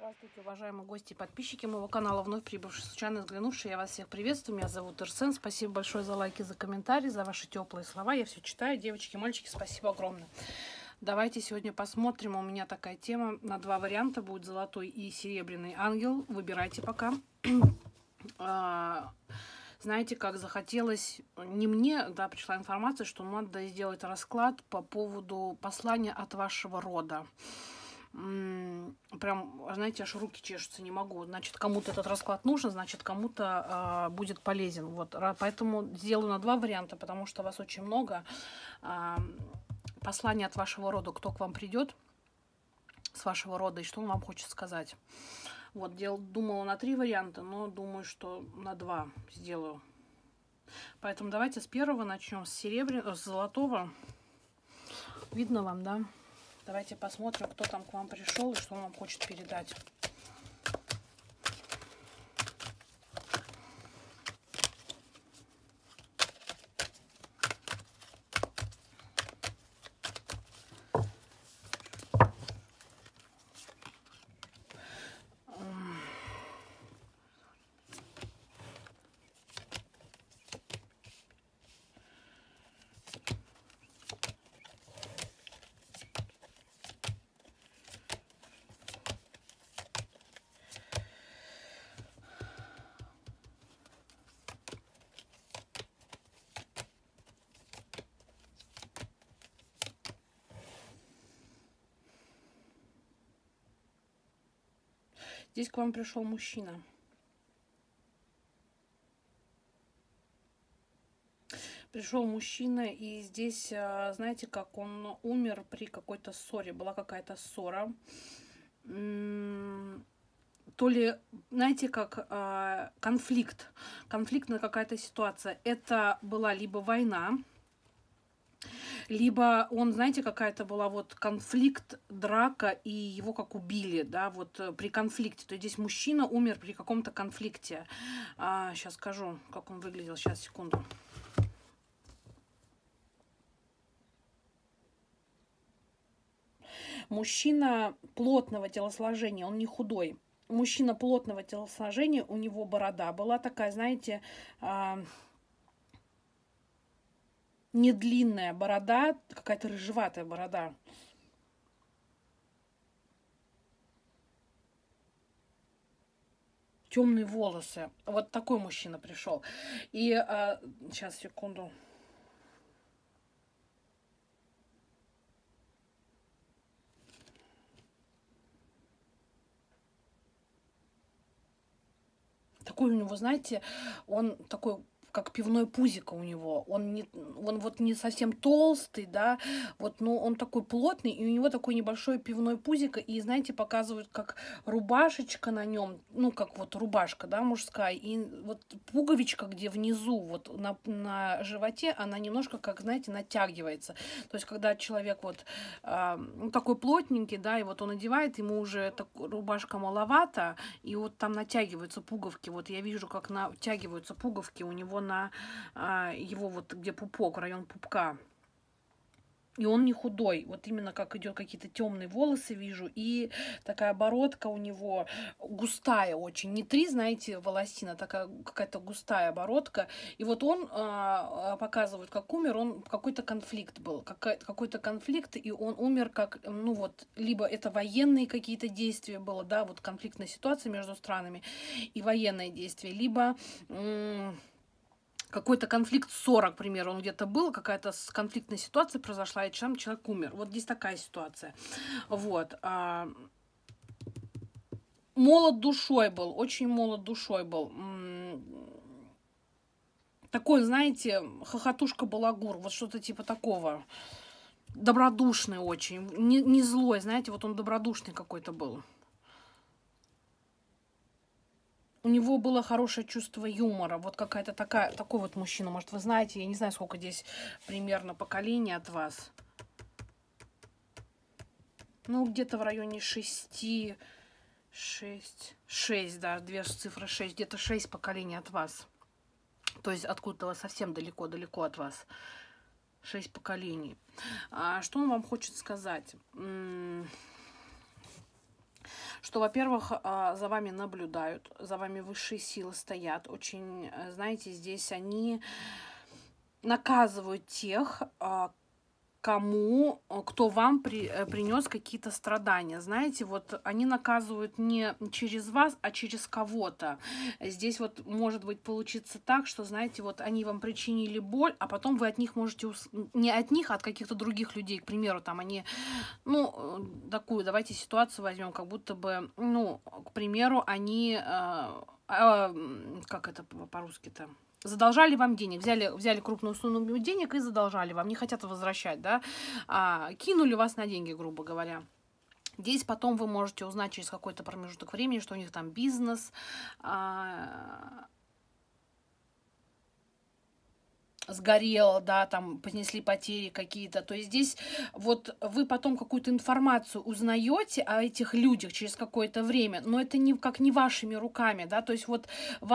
Здравствуйте, уважаемые гости и подписчики моего канала, вновь прибывшие, случайно взглянувшие. Я вас всех приветствую, меня зовут Ирсен. Спасибо большое за лайки, за комментарии, за ваши теплые слова. Я все читаю. Девочки, мальчики, спасибо огромное. Давайте сегодня посмотрим. У меня такая тема на два варианта. Будет золотой и серебряный ангел. Выбирайте пока. Знаете, как захотелось, не мне, да, пришла информация, что надо сделать расклад по поводу послания от вашего рода. Прям, знаете, аж руки чешутся, не могу. Значит, кому-то этот расклад нужен, значит, кому-то будет полезен. Вот, поэтому сделаю на два варианта, потому что вас очень много. Послание от вашего рода, кто к вам придет с вашего рода и что он вам хочет сказать. Вот, думала на три варианта, но думаю, что на два сделаю. Поэтому давайте с первого начнем, с золотого. Видно вам, да? Давайте посмотрим, кто там к вам пришел и что он вам хочет передать. Здесь к вам пришел мужчина. Пришел мужчина, и здесь, знаете, как он умер при какой-то ссоре. Была какая-то ссора. То ли, знаете, как конфликт. Конфликтная какая-то ситуация. Это была либо война, либо он, знаете, какая-то была вот конфликт, драка, и его как убили, да, вот при конфликте. То есть здесь мужчина умер при каком-то конфликте. Сейчас скажу, как он выглядел. Сейчас, секунду. Мужчина плотного телосложения, он не худой. Мужчина плотного телосложения, у него борода была такая, знаете, не длинная борода, какая-то рыжеватая борода. Темные волосы. Вот такой мужчина пришел. И сейчас, секунду. Такой у него, знаете, он такой, как пивное пузико у него. Он вот не совсем толстый, да, вот, но он такой плотный, и у него такое небольшое пивное пузико, и, знаете, показывают, как рубашечка на нем, ну, как вот рубашка, да, мужская, и вот пуговичка, где внизу, вот на животе, она немножко, как, знаете, натягивается. То есть, когда человек вот ну, такой плотненький, да, и вот он одевает, ему уже рубашка маловато, и вот там натягиваются пуговки. Вот я вижу, как натягиваются пуговки у него на его вот где пупок, район пупка. И он не худой. Вот именно как идет какие-то темные волосы вижу. И такая бородка у него густая очень. Не три, знаете, волосина, такая какая-то густая бородка. И вот он показывает, как умер. Он какой-то конфликт был. Какой-то конфликт, и он умер как, ну вот, либо это военные какие-то действия было, да, вот конфликтная ситуация между странами и военные действия, либо какой-то конфликт, ссора, к примеру, он где-то был, какая-то конфликтная ситуация произошла, и человек умер. Вот здесь такая ситуация. Вот. Молод душой был, очень молод душой был. Такой, знаете, хохотушка-балагур, вот что-то типа такого. Добродушный очень, не злой, знаете, вот он добродушный какой-то был. У него было хорошее чувство юмора. Вот какая-то такой вот мужчина. Может, вы знаете, я не знаю, сколько здесь примерно поколений от вас. Ну, где-то в районе 6, да, две цифры 6. Где-то 6 поколений от вас. То есть откуда-то совсем далеко-далеко от вас. 6 поколений. Что он вам хочет сказать? что, во-первых, за вами наблюдают, за вами высшие силы стоят. Очень, знаете, здесь они наказывают тех, кто вам принес какие-то страдания. Знаете, вот они наказывают не через вас, а через кого-то. Здесь вот может быть получиться так, что, знаете, вот они вам причинили боль, а потом вы от них можете, не от них, а от каких-то других людей, к примеру, там они, ну, такую, давайте ситуацию возьмем, как будто бы, ну, к примеру, они, как это по-русски-то? Задолжали вам денег, взяли крупную сумму денег и задолжали вам, не хотят возвращать, да, кинули вас на деньги, грубо говоря. Здесь потом вы можете узнать через какой-то промежуток времени, что у них там бизнес, сгорел, да, там понесли потери какие-то. То есть здесь вот вы потом какую-то информацию узнаете о этих людях через какое-то время, но это не вашими руками, да, то есть вот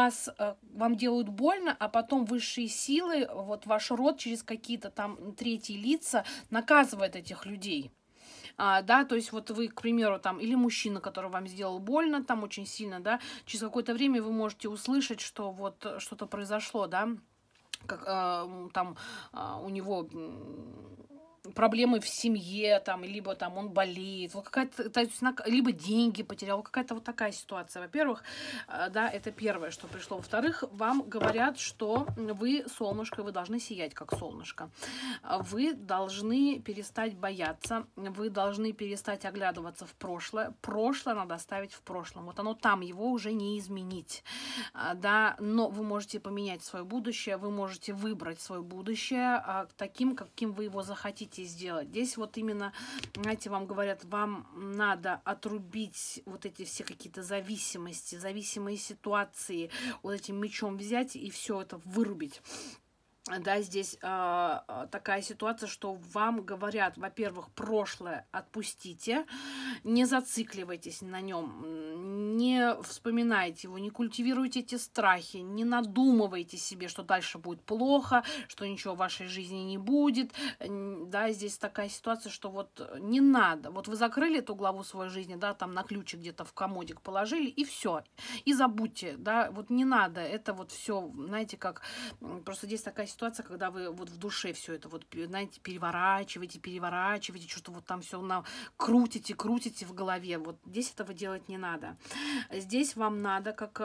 вам делают больно, а потом высшие силы, вот ваш род через какие-то там третьи лица наказывает этих людей. Да, то есть вот вы, к примеру, там, или мужчина, который вам сделал больно, там очень сильно, да, через какое-то время вы можете услышать, что вот что-то произошло, да, как там у него проблемы в семье, там, либо там он болеет, вот какая-то, то есть, либо деньги потерял, какая-то вот такая ситуация. Во-первых, да, это первое, что пришло. Во-вторых, вам говорят, что вы солнышко, вы должны сиять, как солнышко. Вы должны перестать бояться, вы должны перестать оглядываться в прошлое. Прошлое надо оставить в прошлом. Вот оно там, его уже не изменить. Да, но вы можете поменять свое будущее, вы можете выбрать свое будущее таким, каким вы его захотите сделать. Здесь вот именно, знаете, вам говорят, вам надо отрубить вот эти все какие-то зависимости, зависимые ситуации, вот этим мечом взять и все это вырубить. Да, здесь такая ситуация, что вам говорят, во-первых, прошлое отпустите, не зацикливайтесь на нем, не вспоминайте его, не культивируйте эти страхи, не надумывайте себе, что дальше будет плохо, что ничего в вашей жизни не будет. Да, здесь такая ситуация, что вот не надо. Вот вы закрыли эту главу своей жизни, да, там на ключик где-то в комодик положили, и все. И забудьте, да, вот не надо. Это вот все, знаете, как просто здесь такая ситуация, когда вы вот в душе все это вот, знаете, переворачиваете, что-то вот там все крутите в голове. Вот здесь этого делать не надо. Здесь вам надо, как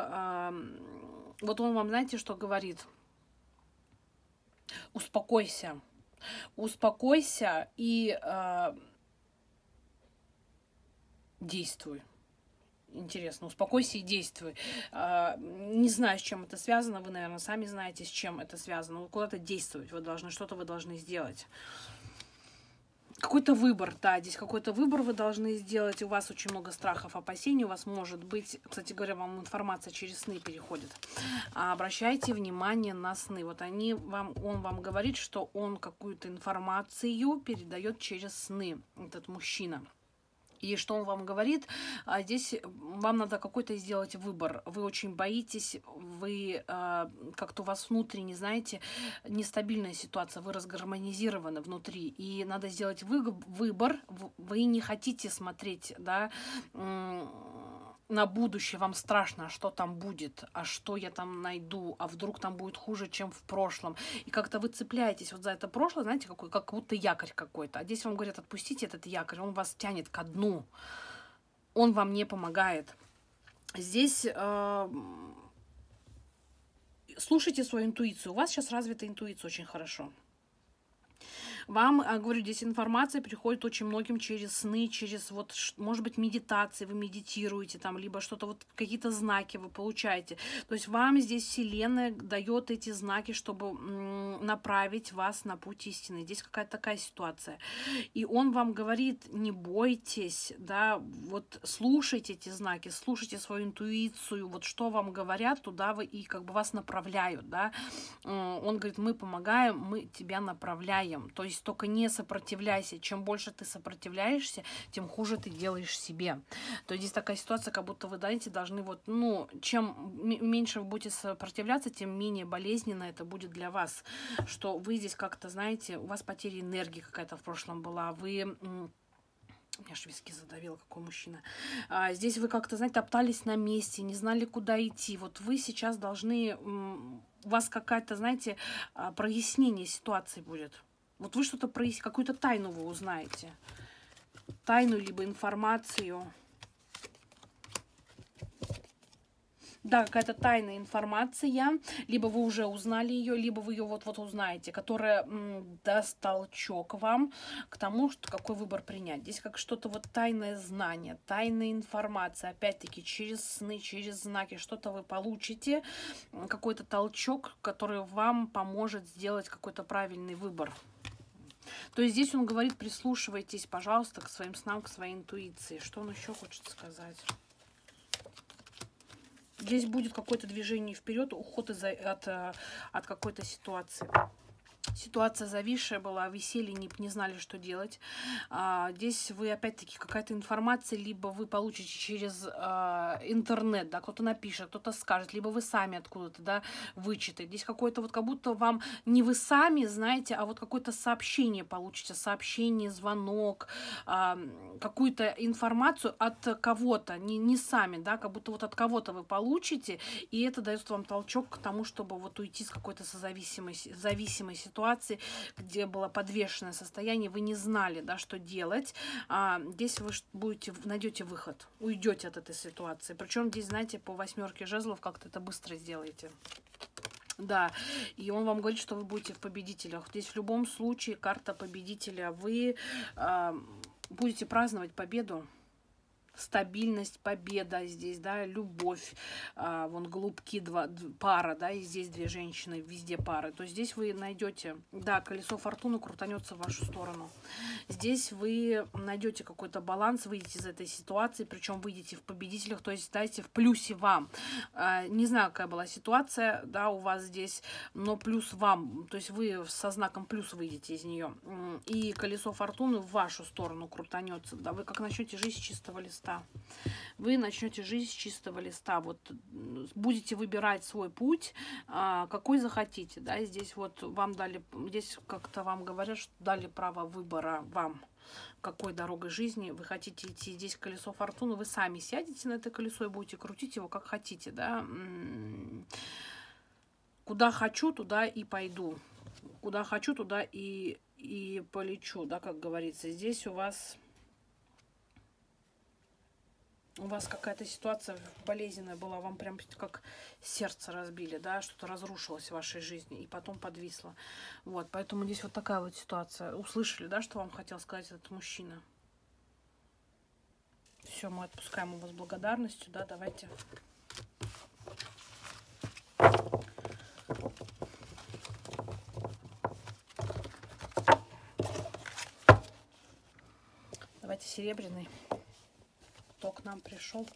вот он вам, знаете, что говорит? Успокойся. Успокойся и действуй. Интересно, успокойся и действуй. Не знаю, с чем это связано. Вы, наверное, сами знаете, с чем это связано. Вы куда-то действовать. Вы должны, что-то вы должны сделать. Какой-то выбор, да, здесь какой-то выбор вы должны сделать. У вас очень много страхов, опасений. У вас может быть, кстати говоря, вам информация через сны переходит. Обращайте внимание на сны. Вот он вам говорит, что он какую-то информацию передает через сны, этот мужчина. И что он вам говорит? Здесь вам надо какой-то сделать выбор. Вы очень боитесь, вы как-то у вас внутренне, знаете, нестабильная ситуация, вы разгармонизированы внутри. И надо сделать выбор. Вы не хотите смотреть, да, на будущее, вам страшно, что там будет, а что я там найду, а вдруг там будет хуже, чем в прошлом. И как-то вы цепляетесь вот за это прошлое, знаете, как будто якорь какой-то. А здесь вам говорят, отпустите этот якорь, он вас тянет ко дну, он вам не помогает. Здесь слушайте свою интуицию. У вас сейчас развита интуиция очень хорошо. Вам, говорю, здесь информация приходит очень многим через сны, через, вот, может быть, медитации, вы медитируете там, либо что-то, вот какие-то знаки вы получаете. То есть вам здесь Вселенная дает эти знаки, чтобы направить вас на путь истины. Здесь какая-то такая ситуация. И он вам говорит, не бойтесь, да, вот слушайте эти знаки, слушайте свою интуицию, вот что вам говорят, туда вы и как бы вас направляют, да. Он говорит, мы помогаем, мы тебя направляем. То есть только не сопротивляйся. Чем больше ты сопротивляешься, тем хуже ты делаешь себе. То есть здесь такая ситуация, как будто вы, знаете, должны вот, ну, чем меньше вы будете сопротивляться, тем менее болезненно это будет для вас. Что вы здесь как-то, знаете, у вас потеря энергии какая-то в прошлом была, вы У меня аж виски задавило, какой мужчина. Здесь вы как-то, знаете, топтались на месте, не знали, куда идти. Вот вы сейчас должны... У вас какая-то, знаете, прояснение ситуации будет. Вот вы что-то проясните, какую-то тайну вы узнаете. Тайну, либо информацию. Да, какая-то тайная информация, либо вы уже узнали ее, либо вы ее вот-вот узнаете, которая даст толчок вам к тому, что какой выбор принять. Здесь как что-то вот тайное знание, тайная информация, опять-таки через сны, через знаки, что-то вы получите, какой-то толчок, который вам поможет сделать какой-то правильный выбор. То есть здесь он говорит, прислушивайтесь, пожалуйста, к своим снам, к своей интуиции. Что он еще хочет сказать? Здесь будет какое-то движение вперед, уход от какой-то ситуации. Ситуация зависшая была, висели, не знали, что делать. Здесь вы, опять-таки, какая-то информация, либо вы получите через интернет, да, кто-то напишет, кто-то скажет, либо вы сами откуда-то, да, вычитаете. Здесь какое-то вот, как будто вам не вы сами знаете, а вот какое-то сообщение получите, сообщение, звонок, какую-то информацию от кого-то, не сами, да, как будто вот от кого-то вы получите, и это дает вам толчок к тому, чтобы вот уйти с какой-то зависимой ситуации, где было подвешенное состояние, вы не знали, да, что делать. Здесь вы найдете выход, уйдете от этой ситуации. Причем здесь, знаете, по 8 жезлов как-то это быстро сделаете. Да, и он вам говорит, что вы будете в победителях. Здесь в любом случае карта победителя. Вы будете праздновать победу. Стабильность, победа здесь, да, любовь, вон голубки, пара, да, и здесь две женщины, везде пары. То есть здесь вы найдете, да, колесо фортуны крутанется в вашу сторону. Здесь вы найдете какой-то баланс, выйдете из этой ситуации, причем выйдете в победителях, то есть дайте в плюсе вам. Не знаю, какая была ситуация, да, у вас здесь, но плюс вам, то есть вы со знаком плюс выйдете из нее. И колесо фортуны в вашу сторону крутанется, да, вы как начнете жизнь с чистого листа. Вы начнете жизнь с чистого листа. Вот будете выбирать свой путь, какой захотите. Да? Здесь вот вам дали, здесь как-то вам говорят, что дали право выбора вам, какой дорогой жизни вы хотите идти. Здесь колесо фортуны, вы сами сядете на это колесо и будете крутить его как хотите. Да? Куда хочу, туда и пойду. Куда хочу, туда и полечу, да, как говорится. Здесь у вас какая-то ситуация болезненная была, вам прям как сердце разбили, да, что-то разрушилось в вашей жизни и потом подвисло. Вот, поэтому здесь вот такая вот ситуация. Услышали, да, что вам хотел сказать этот мужчина? Все, мы отпускаем его с благодарностью, да, давайте. Давайте серебряный. Кто к нам пришел?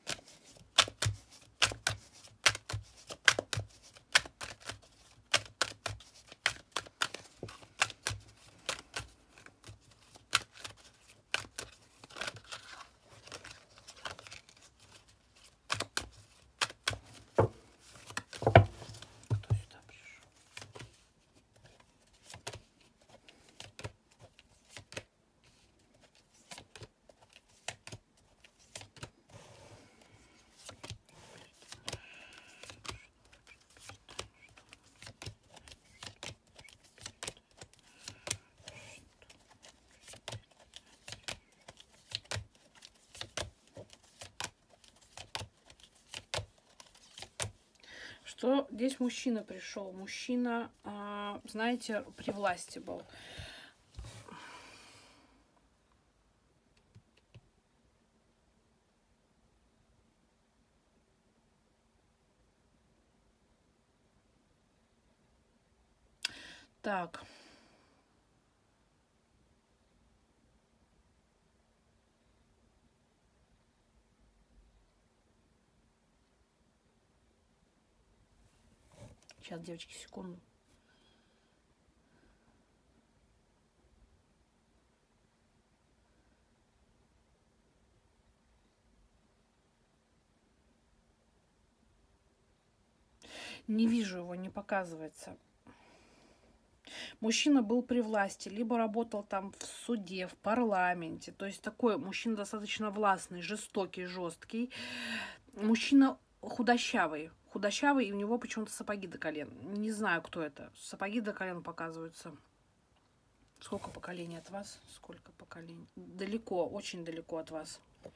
Что здесь мужчина пришел? Мужчина, знаете, при власти был. Так. Сейчас, девочки, секунду. Не вижу его, не показывается. Мужчина был при власти, либо работал там в суде, в парламенте. То есть такой мужчина достаточно властный, жестокий, жесткий. Мужчина худощавый. Худощавый, и у него почему-то сапоги до колен. Не знаю, кто это. Сапоги до колен показываются. Сколько поколений от вас? Сколько поколений? Далеко, очень далеко от вас.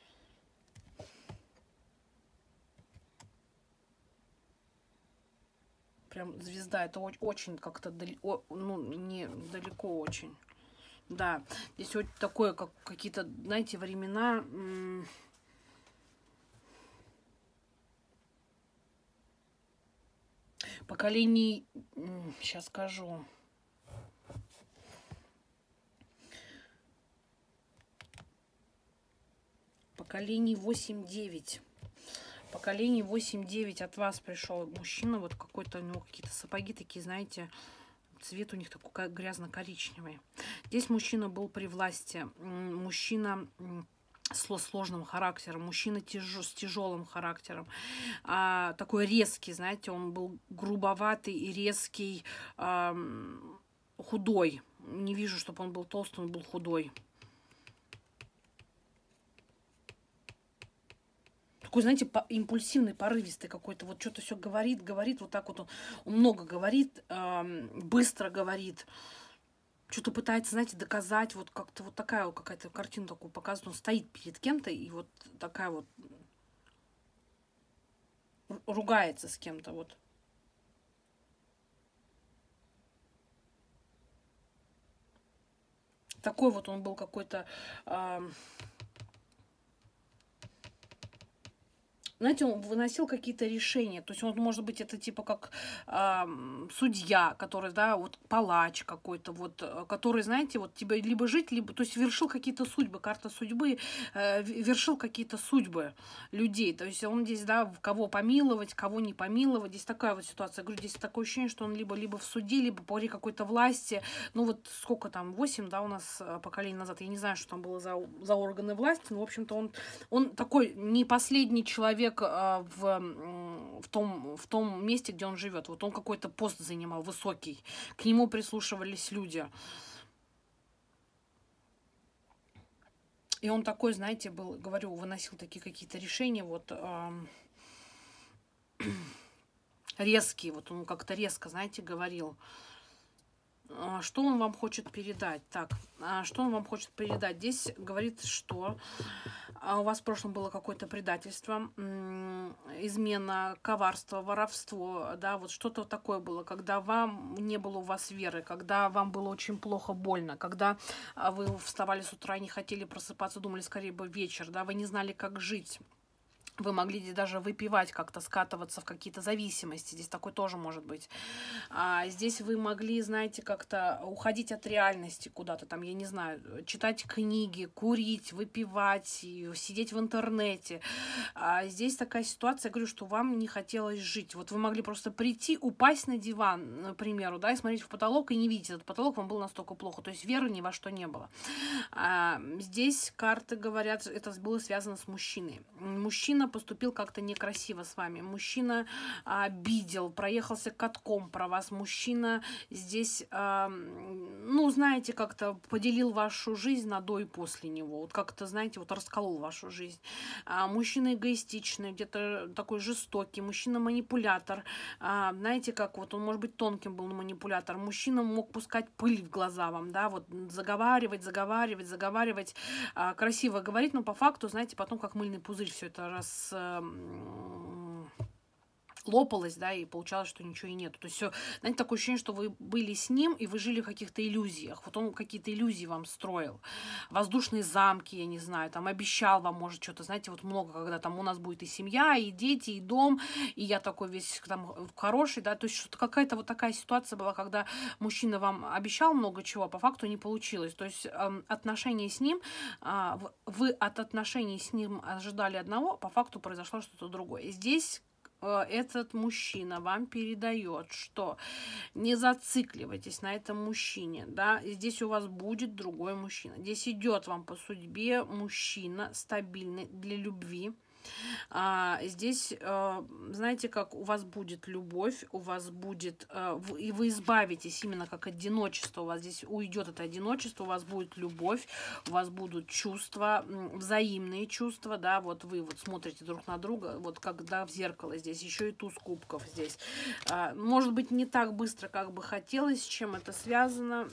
Прям звезда. Это очень как-то далеко, ну, не далеко очень. Да, здесь вот такое, как какие-то, знаете, времена. Поколений, сейчас скажу. Поколений 8-9. Поколений 8-9 от вас пришел мужчина. Вот какой-то у него какие-то сапоги такие, знаете, цвет у них такой грязно-коричневый. Здесь мужчина был при власти. Мужчина с сложным характером, мужчина с тяжелым характером, такой резкий, знаете, он был грубоватый и резкий, худой. Не вижу, чтобы он был толстый, он был худой. Такой, знаете, импульсивный, порывистый какой-то, вот что-то все говорит, вот так вот он много говорит, быстро говорит. Что-то пытается, знаете, доказать, вот как-то вот такая вот какая-то картина такую показывает. Он стоит перед кем-то и вот такая вот ругается с кем-то, вот. Такой вот он был какой-то, знаете, он выносил какие-то решения. То есть он, может быть, это типа как судья, который, да, вот палач какой-то, вот, который, знаете, вот тебе либо жить, либо, то есть вершил какие-то судьбы, карта судьбы, вершил какие-то судьбы людей. То есть он здесь, да, кого помиловать, кого не помиловать. Здесь такая вот ситуация. Я говорю, здесь такое ощущение, что он либо в суде, либо при какой-то власти. Ну вот сколько там, 8, да, у нас поколений назад. Я не знаю, что там было за органы власти, но, в общем-то, он такой не последний человек в том месте, где он живет. Вот он какой-то пост занимал высокий. К нему прислушивались люди. И он такой, знаете, был, говорю, выносил такие какие-то решения, вот резкие. Вот он как-то резко, знаете, говорил. Что он вам хочет передать? Так, что он вам хочет передать? Здесь говорит, что у вас в прошлом было какое-то предательство, измена, коварство, воровство, да, вот что-то такое было, когда вам не было у вас веры, когда вам было очень плохо, больно, когда вы вставали с утра и не хотели просыпаться, думали, скорее бы вечер, да, вы не знали, как жить. Вы могли здесь даже выпивать, как-то скатываться в какие-то зависимости. Здесь такое тоже может быть. Здесь вы могли, знаете, как-то уходить от реальности куда-то там, я не знаю, читать книги, курить, выпивать, сидеть в интернете. Здесь такая ситуация, я говорю, что вам не хотелось жить. Вот вы могли просто прийти, упасть на диван, к примеру, да, и смотреть в потолок и не видеть этот потолок, вам было настолько плохо. То есть веры ни во что не было. Здесь карты говорят, это было связано с мужчиной. Мужчина поступил как-то некрасиво с вами. Мужчина обидел, проехался катком про вас. Мужчина здесь, ну, знаете, как-то поделил вашу жизнь на до и после него. Вот как-то, знаете, вот расколол вашу жизнь. Мужчина эгоистичный, где-то такой жестокий. Мужчина-манипулятор. Знаете, как вот он, может быть, тонким был манипулятор. Мужчина мог пускать пыль в глаза вам, да, вот заговаривать, красиво говорить, но по факту, знаете, потом как мыльный пузырь все это лопалось, да, и получалось, что ничего и нету. То есть все, знаете, такое ощущение, что вы были с ним, и вы жили в каких-то иллюзиях. Вот он какие-то иллюзии вам строил. Воздушные замки, я не знаю, там обещал вам, может, что-то, знаете, вот много, когда там у нас будет и семья, и дети, и дом, и я такой весь там хороший, да, то есть что-то какая-то вот такая ситуация была, когда мужчина вам обещал много чего, а по факту не получилось. То есть отношения с ним, вы от отношений с ним ожидали одного, а по факту произошло что-то другое. И здесь этот мужчина вам передает, что не зацикливайтесь на этом мужчине, да, и здесь у вас будет другой мужчина. Здесь идет вам по судьбе мужчина стабильный для любви, Здесь, знаете, как у вас будет любовь, у вас будет, и вы избавитесь именно как одиночество, у вас здесь уйдет это одиночество, у вас будет любовь, у вас будут чувства, взаимные чувства, да, вот вы вот смотрите друг на друга, вот когда в зеркало здесь, еще и туз кубков здесь. Может быть, не так быстро, как бы хотелось, с чем это связано.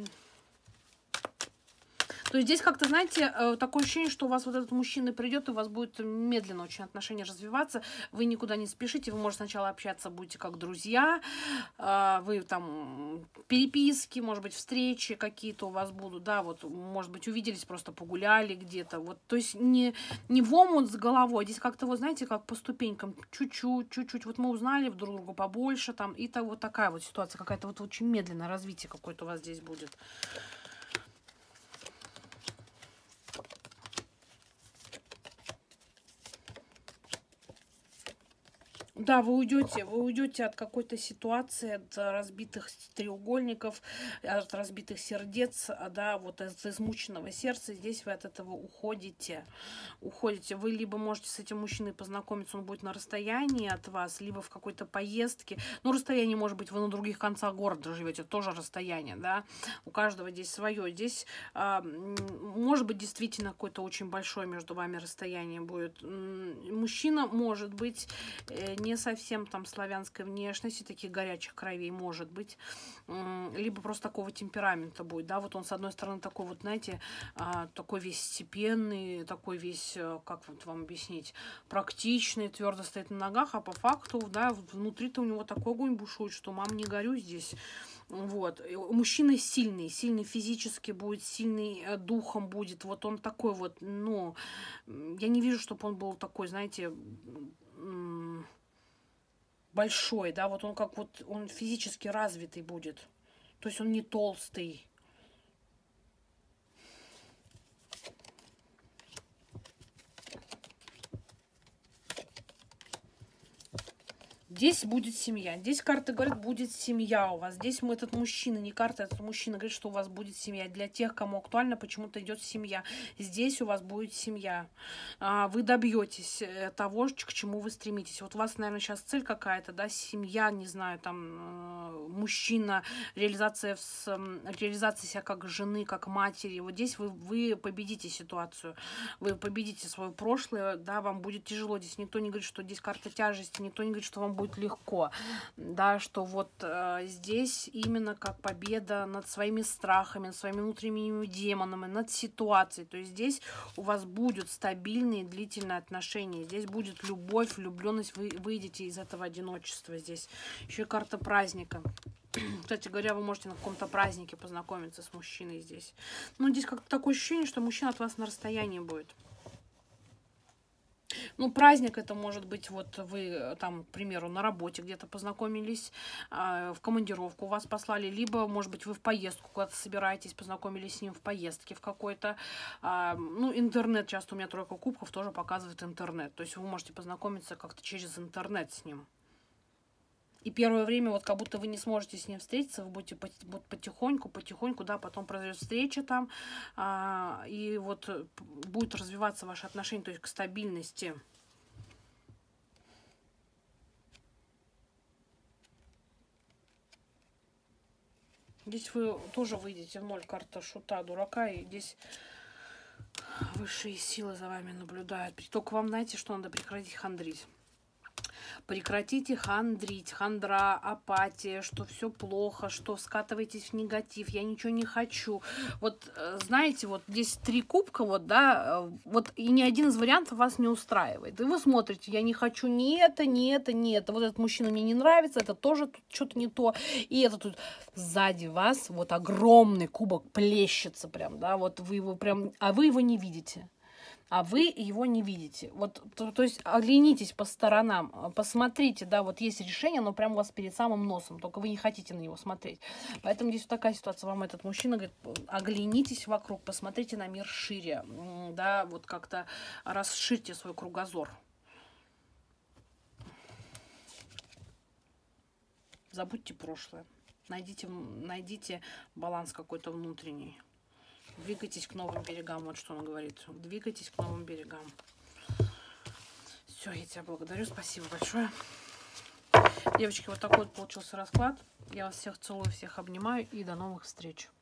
То есть здесь как-то, знаете, такое ощущение, что у вас вот этот мужчина придет, и у вас будет медленно очень отношения развиваться. Вы никуда не спешите, вы, может, сначала общаться будете как друзья, вы там переписки, может быть, встречи какие-то у вас будут, да, вот, может быть, увиделись, просто погуляли где-то, вот, то есть не в омут с головой, здесь как-то, вот, знаете, как по ступенькам, чуть-чуть, вот мы узнали друг друга побольше, там, и то, вот такая вот ситуация, какая-то вот очень медленное развитие какое-то у вас здесь будет. Да, вы уйдете от какой-то ситуации, от разбитых треугольников, от разбитых сердец, да, вот от измученного сердца. Здесь вы от этого уходите. Вы либо можете с этим мужчиной познакомиться, он будет на расстоянии от вас, либо в какой-то поездке. Ну, расстояние, может быть, вы на других концах города живете, тоже расстояние, да. У каждого здесь свое. Здесь, может быть, действительно какое-то очень большое между вами расстояние будет. Мужчина, может быть, не совсем там славянской внешности, таких горячих кровей, может быть, либо просто такого темперамента будет, да, вот он, с одной стороны, такой вот, знаете, такой весь степенный, такой весь, как вот вам объяснить, практичный, твердо стоит на ногах, а по факту, да, внутри-то у него такой огонь бушует, что, мам, не горюй здесь. Вот. Мужчина сильный физически будет, сильный духом будет. Вот он такой вот, ну, я не вижу, чтобы он был такой, знаете, большой, да, вот он как вот, он физически развитый будет. То есть он не толстый. Здесь будет семья. Здесь карта говорит, будет семья у вас. Здесь этот мужчина, не карта, этот мужчина говорит, что у вас будет семья. Для тех, кому актуально, почему-то идет семья. Здесь у вас будет семья. Вы добьетесь того, к чему вы стремитесь. Вот у вас, наверное, сейчас цель какая-то, да, семья, не знаю, там, мужчина, реализация себя как жены, как матери. Вот здесь вы победите ситуацию. Вы победите свое прошлое, да, вам будет тяжело. Здесь никто не говорит, что здесь карта тяжести, никто не говорит, что вам будет легко, да, что вот здесь именно как победа над своими страхами, над своими внутренними демонами, над ситуацией. То есть здесь у вас будут стабильные длительные отношения, здесь будет любовь, влюбленность, вы выйдете из этого одиночества. Здесь еще и карта праздника. Кстати говоря, вы можете на каком-то празднике познакомиться с мужчиной здесь. Ну, здесь как-то такое ощущение, что мужчина от вас на расстоянии будет. Ну, праздник это может быть, вот вы там, к примеру, на работе где-то познакомились, в командировку вас послали, либо, может быть, вы в поездку куда-то собираетесь, познакомились с ним в поездке в какой-то. Ну, интернет, часто у меня тройка кубков тоже показывает интернет. То есть вы можете познакомиться как-то через интернет с ним. И первое время, вот как будто вы не сможете с ним встретиться, вы будете вот потихоньку, да, потом произойдет встреча там, и вот будет развиваться ваши отношения, то есть к стабильности. Здесь вы тоже выйдете в ноль, карта шута, дурака, и здесь высшие силы за вами наблюдают. Только вам, знаете, что надо прекратить хандрить. Прекратите хандрить, хандра, апатия, что все плохо, что скатываетесь в негатив, я ничего не хочу. Вот, знаете, вот здесь 3 кубка, вот, да, вот, и ни один из вариантов вас не устраивает. И вы смотрите, я не хочу ни это, ни это, ни это. Вот этот мужчина мне не нравится, это тоже тут что-то не то. И это тут сзади вас вот огромный кубок плещется прям, да, вот вы его прям, а вы его не видите. А вы его не видите. Вот, то есть оглянитесь по сторонам, посмотрите, да, вот есть решение, оно прямо у вас перед самым носом, только вы не хотите на него смотреть. Поэтому здесь вот такая ситуация. Вам этот мужчина говорит, оглянитесь вокруг, посмотрите на мир шире, да, вот как-то расширьте свой кругозор. Забудьте прошлое. Найдите баланс какой-то внутренний. Двигайтесь к новым берегам, вот что он говорит. Двигайтесь к новым берегам. Все, я тебя благодарю, спасибо большое. Девочки, вот такой вот получился расклад. Я вас всех целую, всех обнимаю и до новых встреч.